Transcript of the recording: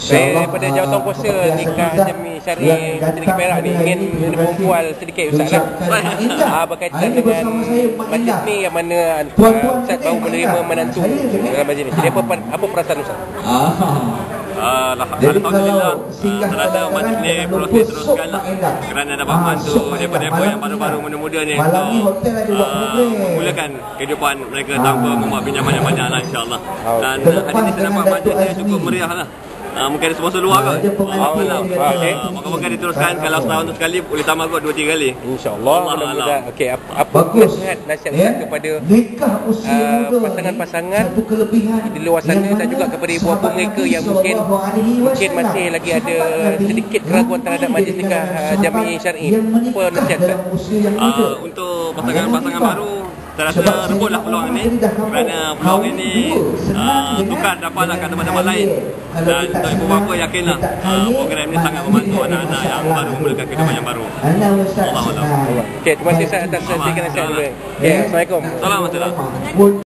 Saya daripada Jawatan Kuasa Nikah Jami Syar'i Sedikit Perak ni ingin berbual sedikit Ustaz lah berkaitan dengan majlis ni yang mana Ustaz baru menerima menantu dalam majlis ni. Jadi apa perasaan Ustaz? Alhamdulillah, saya rasa majlis ni perlu diteruskan lah, kerana dapat bantu daripada yang baru-baru muda-muda ni untuk memulakan kehidupan mereka tanpa membuat pinjaman yang banyak lah, insyaAllah. Dan hari ni saya nampak majlis ni cukup meriah lah. Mungkin ada sponsor luar kot. Moga-moga diteruskan. Kalau setahun tu sekali boleh tambah kot 2-3 kali, InsyaAllah. Mudah-mudahan. Okey, apa nasihat Ustaz kepada pasangan-pasangan di luar sana dan juga kepada ibu bapa mereka yang mungkin masih lagi ada sedikit keraguan terhadap majlis nikah Jami Syar'i. Apa nasihat Ustaz? Untuk pasangan-pasangan baru, saya rasa rebutlah peluang ini, kerana peluang ini tukar dapatlah kat tempat-tempat lain. Dan untuk ibu bapa yakinlah program ini sangat membantu anak-anak yang baru memulakan kehidupan yang baru. Allah. Okey, terima kasih Ustaz atas sedikit nasihat. Assalamualaikum. Assalamualaikum.